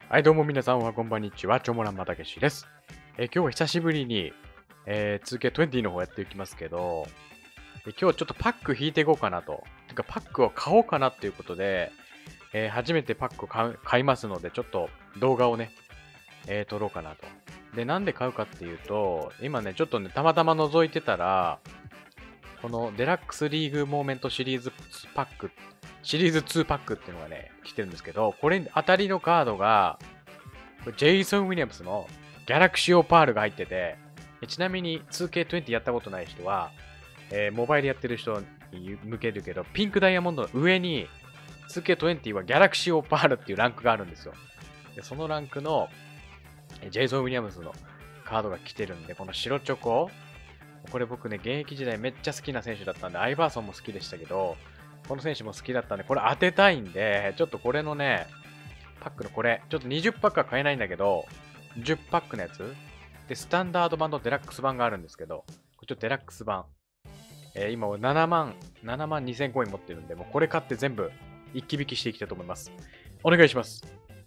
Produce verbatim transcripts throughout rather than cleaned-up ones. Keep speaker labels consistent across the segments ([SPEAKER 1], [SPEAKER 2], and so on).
[SPEAKER 1] はい、どうも皆さんはこんばんにちは。チョモランマタケシです。えー今日は久しぶりに、えー、ツーケーにじゅうの方やっていきますけど、えー今日はちょっとパック引いていこうかなと。てか、パックを買おうかなっていうことで、えー初めてパックを買う買いますので、ちょっと動画をね、えー撮ろうかなと。で、なんで買うかっていうと、今ね、ちょっとね、たまたま覗いてたら、このデラックスリーグモーメントシリーズパック、シリーズツーパックっていうのがね、来てるんですけど、これに当たりのカードが、これジェイソン・ウィリアムスのギャラクシーオパールが入ってて、ちなみに ツーケーにじゅうやったことない人は、えーモバイルやってる人に向けるけど、ピンクダイヤモンドの上に ツーケーにじゅうはギャラクシーオパールっていうランクがあるんですよ。でそのランクのえージェイソン・ウィリアムスのカードが来てるんで、この白チョコ、これ僕ね、現役時代めっちゃ好きな選手だったんで、アイバーソンも好きでしたけど、この選手も好きだったんで、これ当てたいんで、ちょっとこれのね、パックのこれ、ちょっとにじゅうパックは買えないんだけど、じゅうパックのやつで、スタンダード版とデラックス版があるんですけど、これちょっとデラックス版。えー今俺ななまん、ななまんにせんコイン持ってるんで、もうこれ買って全部一気引きしていきたいと思います。お願いします。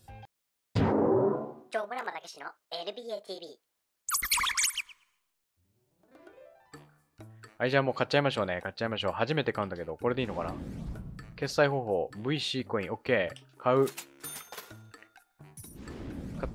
[SPEAKER 2] 超村正樹の エヌビーエーティーブイ。
[SPEAKER 1] はい、じゃあもう買っちゃいましょうね。買っちゃいましょう。初めて買うんだけど、これでいいのかな？決済方法、ブイシー コイン、OK。買う。買った。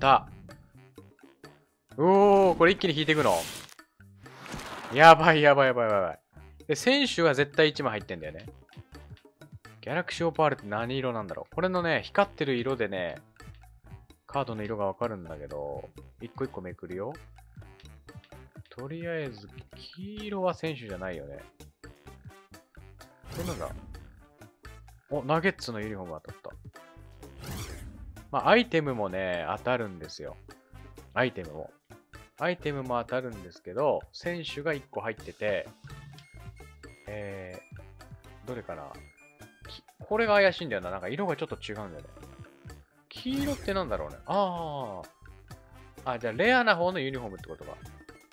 [SPEAKER 1] おー、これ一気に引いていくの？やばいやばいやばいやばい。で、選手は絶対いちまい入ってんだよね。ギャラクシーオパールって何色なんだろう？これのね、光ってる色でね、カードの色がわかるんだけど、一個一個めくるよ。とりあえず、黄色は選手じゃないよね。これなんだ？お、ナゲッツのユニフォーム当たった。まあ、アイテムもね、当たるんですよ。アイテムも。アイテムも当たるんですけど、選手がいっこ入ってて、えー、どれかな？きこれが怪しいんだよな。なんか色がちょっと違うんだよね。黄色ってなんだろうね。ああ。あ、じゃあレアな方のユニフォームってことか。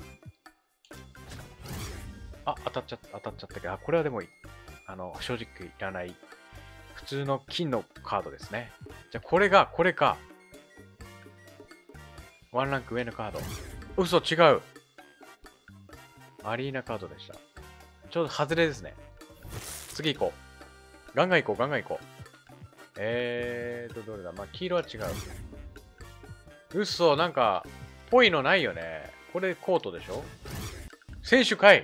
[SPEAKER 1] あ、当たっちゃった、当たっちゃったけど、あ、これはでもいい。あの、正直いらない。普通の金のカードですね。じゃあこれが、これか。ワンランク上のカード。嘘、違う。アリーナカードでした。ちょうど外れですね。次行こう。ガンガン行こう、ガンガン行こう。えーと、どれだ？まあ、黄色は違う。嘘、なんか、ぽいのないよね。これコートでしょ？選手かい！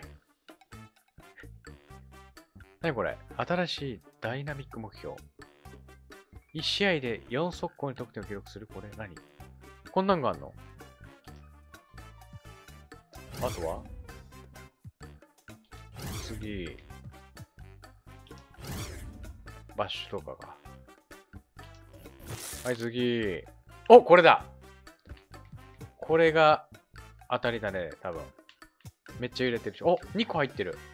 [SPEAKER 1] 何これ？新しいダイナミック目標。いち試合でよん速攻に得点を記録する？これ何？こんなんがあんの？あとは次。バッシュとかが。はい、次。お、これだ！これが当たりだね、多分。めっちゃ揺れてるし。お、にこ入ってる。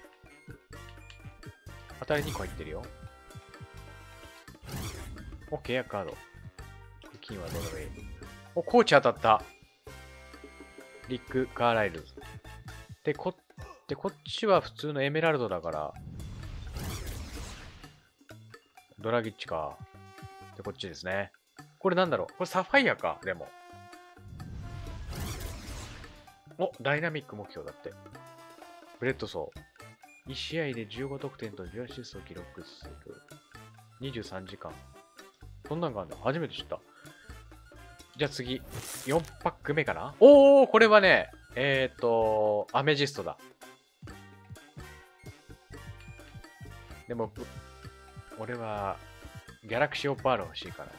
[SPEAKER 1] 当たりにこ入ってるよ。お、契約カード。金はどうでもいい。お、コーチ当たった。リック・カーライルズ。で、こ、で、こっちは普通のエメラルドだから、ドラギッチか。で、こっちですね。これなんだろう？これサファイアか、でも。お、ダイナミック目標だって。ブレッドソー。いち試合でじゅうご得点とじゅうアシストを記録する。にじゅうさんじかん。そんなんがあるんだ。初めて知った。じゃあ次。よんパック目かな？おー、これはね、えっと、アメジストだ。でも、俺は、ギャラクシーオパール欲しいからね。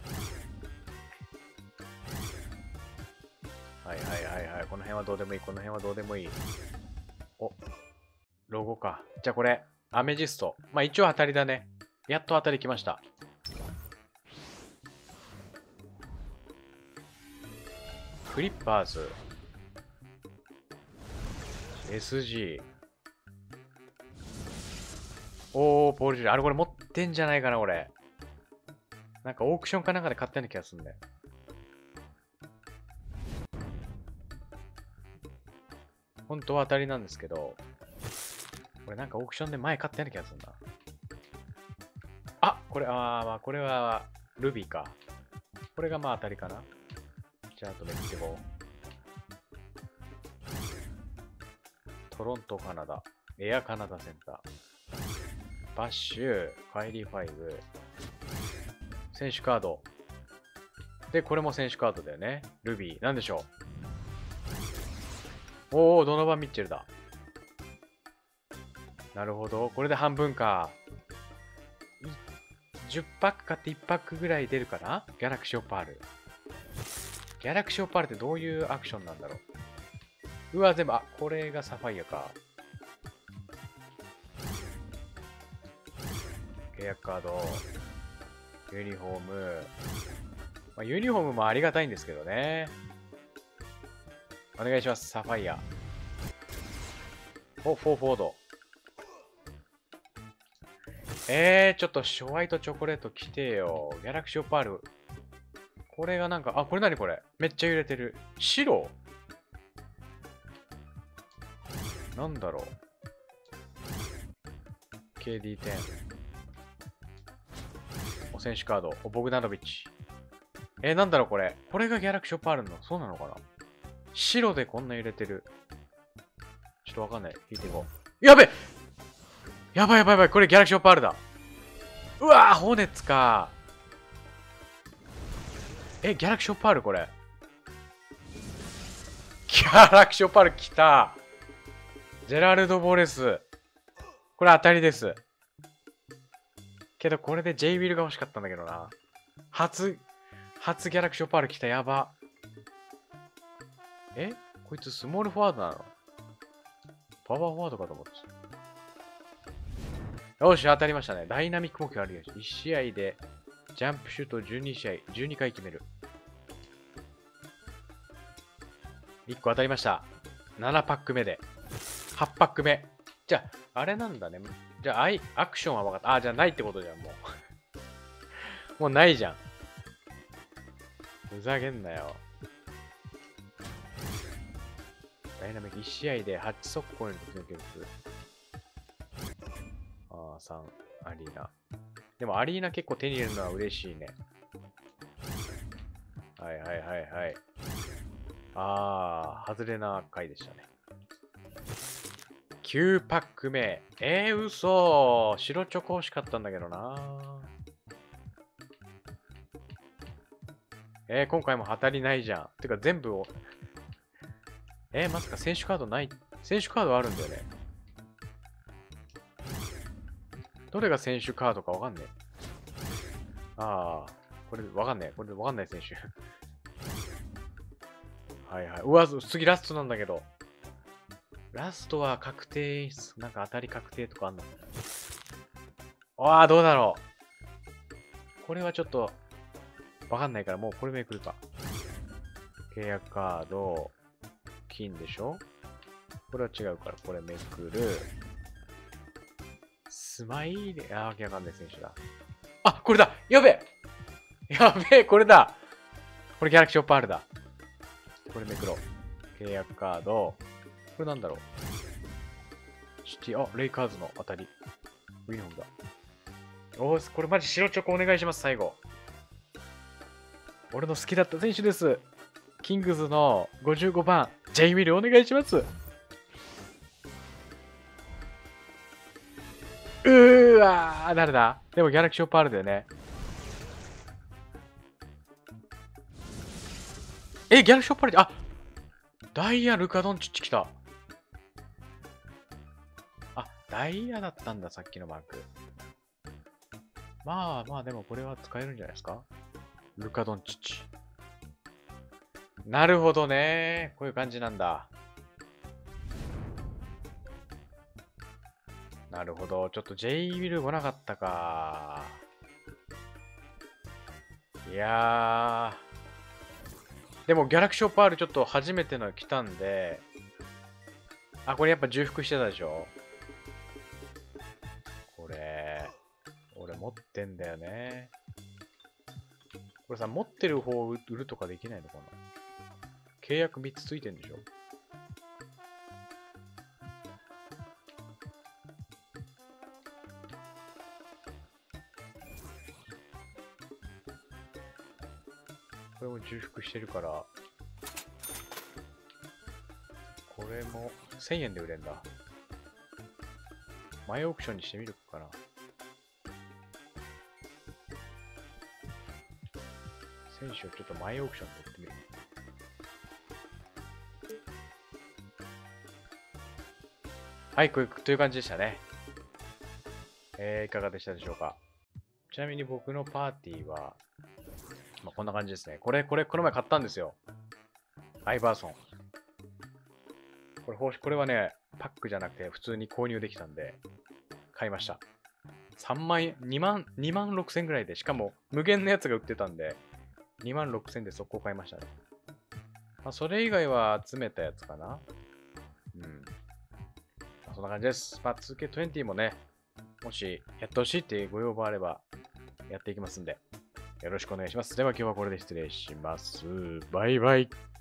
[SPEAKER 1] はいはいはいはい。この辺はどうでもいい。この辺はどうでもいい。お、ロゴか。じゃあこれ、アメジスト。まあ一応当たりだね。やっと当たりきました。クリッパーズ。エスジー。おー、ポールジュリー。あれこれ持ってんじゃないかな、俺。なんかオークションかなんかで買ったような気がするんだよ。本当は当たりなんですけど、これなんかオークションで前買ったような気がするんだ。あ、これ、あー、まあこれはルビーか。 これがまあ当たりかな。じゃあ、あとめくってこう。トロント、カナダ。エアカナダセンター。バッシュ、カイリーファイブ。選手カード。で、これも選手カードだよね。ルビー。なんでしょう。おー、ドノバン・ミッチェルだ。なるほど。これで半分か。じゅっパック買っていちパックぐらい出るかな。ギャラクシーオパール。ギャラクシーオパールってどういうアクションなんだろう。うわ、全部、あ、これがサファイアか。契約カード。ユニフォーム。まあ、ユニフォームもありがたいんですけどね。お願いします。サファイア。お、フォーフォード。えー、ちょっとホワイトチョコレート来てよ。ギャラクシーオパール。これがなんか、あ、これ何これ。めっちゃ揺れてる。白なんだろう。ケーディーテン。お選手カード。おボグダノビッチ。えー、なんだろうこれ。これがギャラクシーオパールの。そうなのかな。白でこんな揺れてる。ちょっとわかんない。引いていこう。やべやばいやばいやばい。これギャラクシーオパールだ。うわー、ホーネッツか。え、ギャラクシーオパールこれ。ギャラクシーオパール来た。ジェラルド・ボレス。これ当たりです。けどこれで J ウィルが欲しかったんだけどな。初、初ギャラクシーオパール来た。やば。えこいつスモールフォワードなの？パワーフォワードかと思ってた。よし、当たりましたね。ダイナミック目標あるよ。いち試合でジャンプシュートじゅうに試合、じゅうにかい決める。いっこ当たりました。ななパック目で。はちパック目。じゃあ、あれなんだね。じゃあ、アイアクションは分かった。あ、じゃあないってことじゃん、もう。もうないじゃん。ふざけんなよ。ダイナミックいち試合ではち速攻に突撃する。ああ、さん、アリーナ。でもアリーナ結構手に入れるのは嬉しいね。はいはいはいはい。ああ、外れな回でしたね。きゅうパック目。えー、嘘。白チョコ欲しかったんだけどな。えー、今回も当たりないじゃん。てか全部を。えー、まさか選手カードない。選手カードあるんだよね。どれが選手カードかわかんねえ。ああ、これわかんねえ。これわかんない選手。はいはい。うわ、次ラストなんだけど。ラストは確定、なんか当たり確定とかあんのかな。ああ、どうだろう。これはちょっと、わかんないから、もうこれめくるか。契約カード、金でしょ。これは違うから、これめくる。スマイレ、ああ、わけわかんない選手だ。あ、これだやべえやべえ、これだこれギャラクシーオパールだ。これめくろう。契約カード。これなんだろう。シティ、あ、レイカーズの当たり。ユニフォームだ。おー、これマジ白チョコお願いします、最後。俺の好きだった選手です。キングズのごじゅうごばん、ジェイ・ウィルお願いします。うーわー、誰だ？でもギャラクシーオパールだよね。え、ギャラクシーオパール、あ、ダイヤ・ルカ・ドンチッチ来た。あ、ダイヤだったんだ、さっきのマーク。まあまあ、でもこれは使えるんじゃないですか。ルカ・ドンチッチ。なるほどね。こういう感じなんだ。なるほど。ちょっと J ウィル来なかったか。いやー。でもギャラクシーオパールちょっと初めての来たんで。あ、これやっぱ重複してたでしょ。これ、俺持ってんだよね。これさ、持ってる方を売るとかできないのかな。契約みっつついてんでしょ。 これも重複してるから、これもせんえんで売れんだ。前オークションにしてみるかな。選手をちょっと前オークションで売ってみる。はい、こういう、という感じでしたね。えー、いかがでしたでしょうか。ちなみに僕のパーティーは、まあ、こんな感じですね。これ、これ、この前買ったんですよ。アイバーソン。これ、これはね、パックじゃなくて普通に購入できたんで、買いました。さんまん円、にまん、にまんろくせんぐらいで、しかも無限のやつが売ってたんで、にまんろくせんで速攻買いましたね。まあ、それ以外は集めたやつかな。うん。まあ、そんな感じです。まあ、ツーケーにじゅう もね、もしやってほしいっていうご要望あれば、やっていきますんで、よろしくお願いします。では今日はこれで失礼します。バイバイ。